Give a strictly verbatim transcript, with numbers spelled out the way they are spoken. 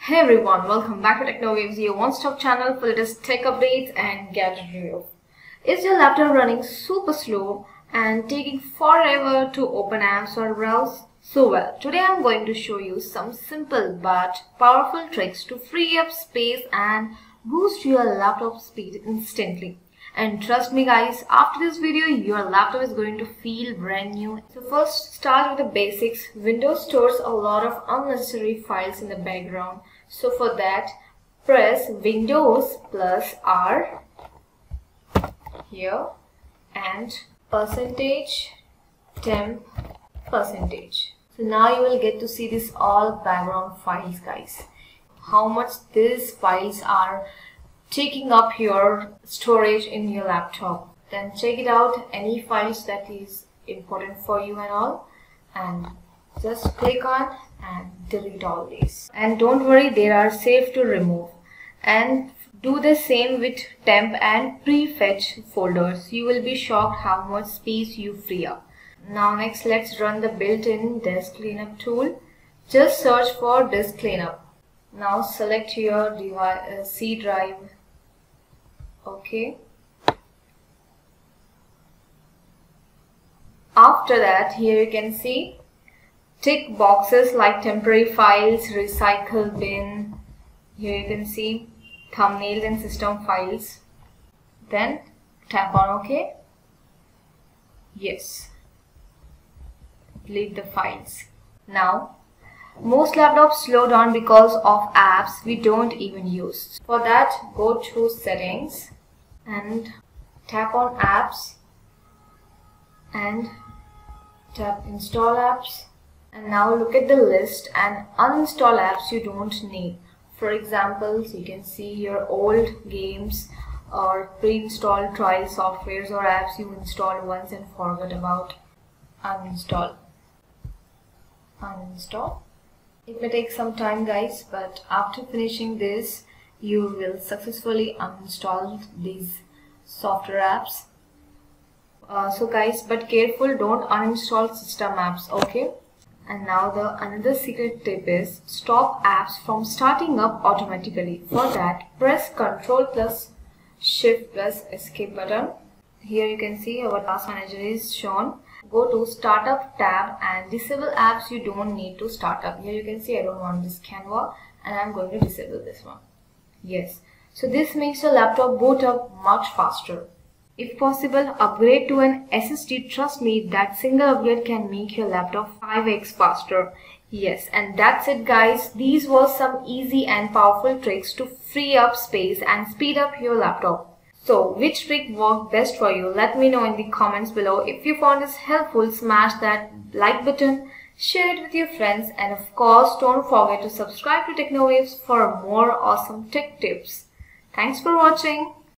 Hey everyone, welcome back to TechnoWaves, your one-stop channel for latest tech updates and gadget review. Is your laptop running super slow and taking forever to open apps or browse? So well, today I'm going to show you some simple but powerful tricks to free up space and boost your laptop speed instantly. And trust me guys, after this video, your laptop is going to feel brand new. So first, start with the basics. Windows stores a lot of unnecessary files in the background. So for that, press Windows plus R here and percentage temp percentage. So now you will get to see this all background files guys. How much these files are taking up your storage in your laptop. Then check it out, any files that is important for you and all, and just click on and delete all these. And don't worry, they are safe to remove. And do the same with temp and prefetch folders. You will be shocked how much space you free up. Now next, let's run the built-in disk cleanup tool. Just search for disk cleanup. Now select your device, uh, C drive. Okay. After that, here you can see tick boxes like temporary files, recycle bin. Here you can see thumbnails and system files. Then tap on OK. Yes. Delete the files. Now, most laptops slow down because of apps we don't even use. For that, go to settings and tap on apps and tap install apps. And now look at the list and uninstall apps you don't need. For example, you can see your old games or pre-installed trial softwares or apps you installed once and forgot about. Uninstall. Uninstall. It may take some time guys, but after finishing this, you will successfully uninstall these software apps. Uh, so guys, but careful, don't uninstall system apps, okay? And now the another secret tip is stop apps from starting up automatically. For that, press Ctrl plus Shift plus Escape button. Here you can see our task manager is shown. Go to Startup tab and disable apps you don't need to start up. Here you can see I don't want this Canva and I'm going to disable this one. Yes. So this makes your laptop boot up much faster. If possible, upgrade to an S S D. Trust me, that single upgrade can make your laptop five X faster. Yes, and that's it guys. These were some easy and powerful tricks to free up space and speed up your laptop. So, which trick worked best for you? Let me know in the comments below. If you found this helpful, smash that like button, share it with your friends, and of course, don't forget to subscribe to TechnoWaves for more awesome tech tips. Thanks for watching.